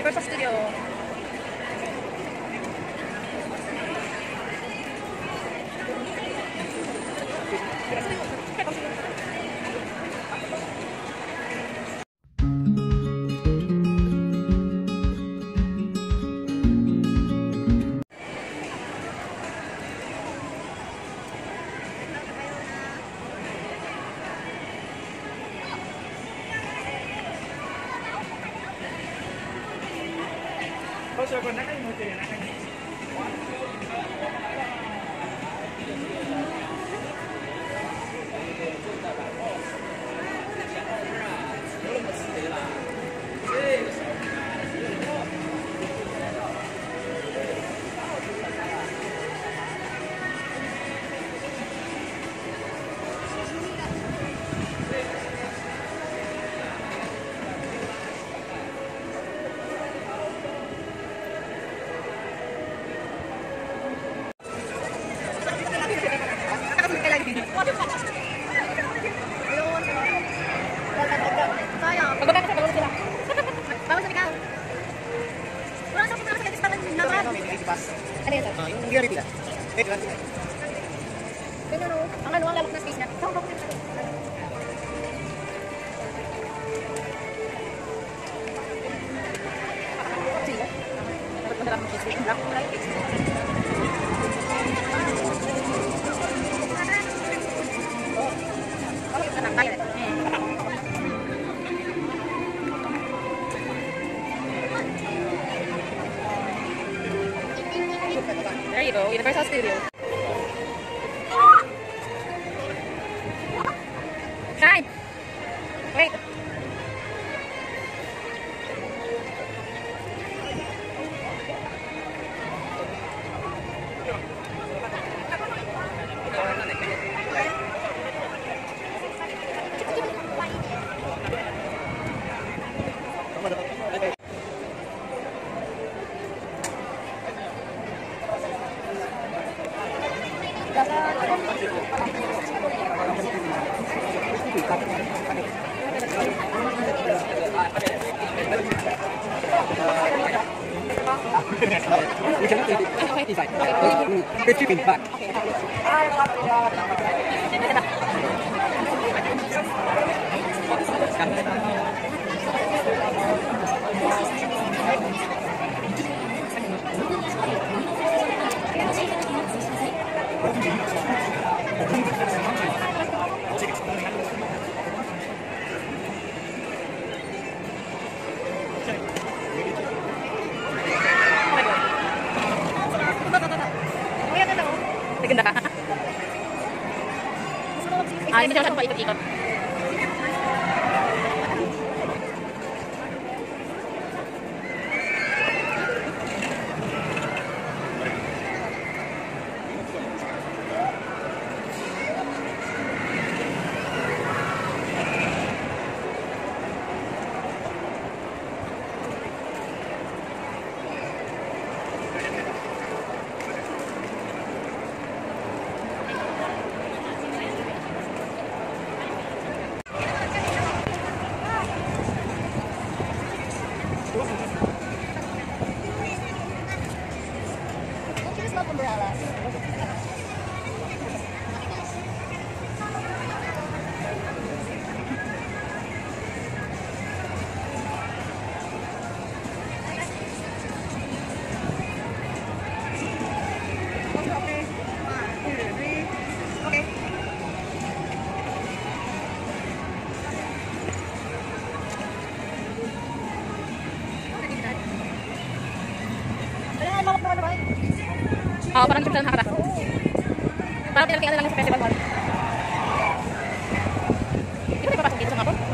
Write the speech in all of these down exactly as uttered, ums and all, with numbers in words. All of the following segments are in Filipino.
Universal Studio. So, kung nakalimutan yun, nakalimutan. Ano yun? Ah, yung reality lang. Eh, reality lang. Ganyan o. Ang ano, ang lalak na space niya. Saan ba? Sige. Dapat mo nalang mag-cheese. Black mo lang. Okay, ito na. Kaya. There you go, Universal Studio. Shine! Wait! We cannot take it inside. fifty feet back. Naganda ka. Ah, hindi siya siya paikot-ikot. Oo, parang trip na nakakata. Parang tinagtingan na lang sa festival mall. Hindi ba papasok dito sa kapon?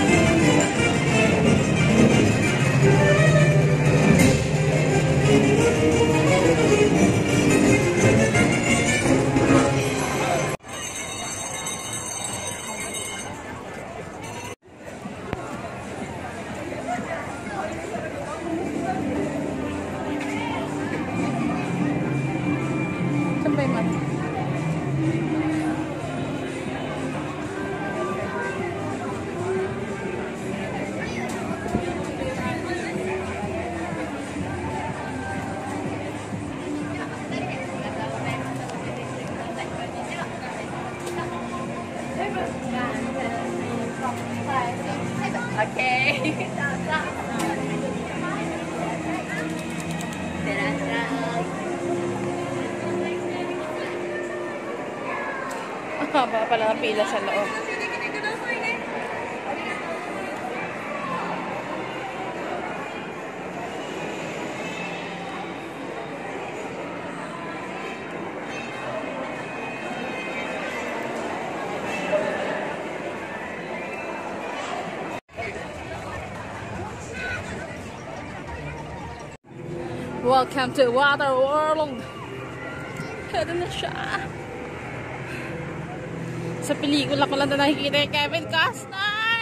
Thank you. Okay. Haba pala ng pila sa loob. Welcome to Water World. Ito na siya. Sa pelikula ko lang na nakikita yung Kevin Costner.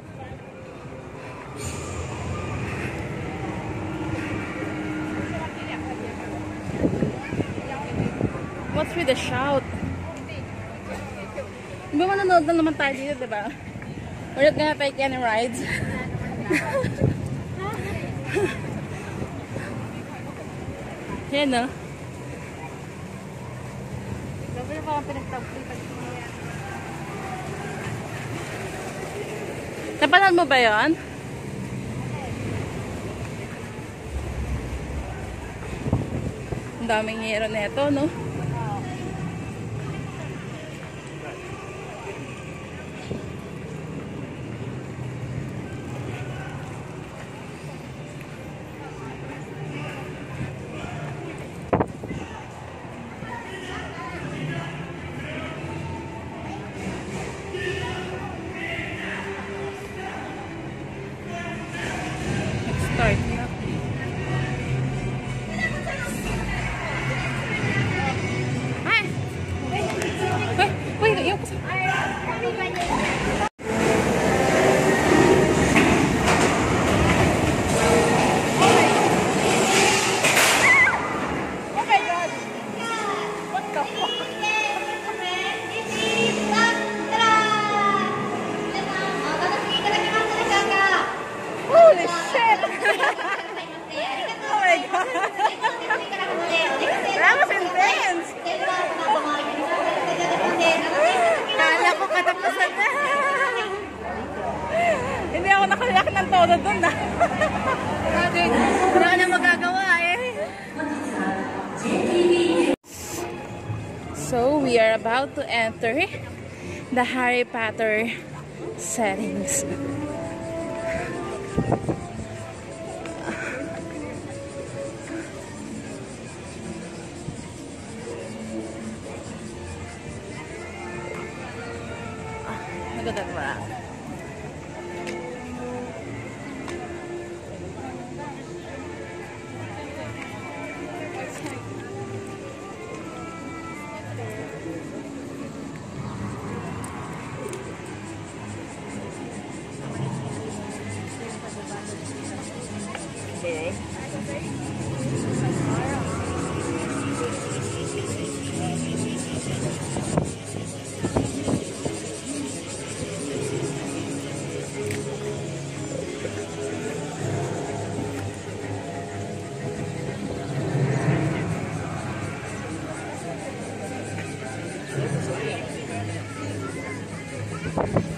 What's with the shout? Di ba manonood na naman tayo dito, diba? We're not gonna take any rides. Yan, no? Grabe na parang pinagtagpuin pag sumaya. Napanood mo ba yun? Ang daming hero na ito, no? Start na. Ay! Uy! Uy! Yung kasi... Holy shit! Oh my god! That was intense! Kala ko katapusan na! Hindi ako nakaliak ng todo dun na. Wala na magagawa eh. So, we are about to enter the Harry Potter settings. Look at that rat. Thank you.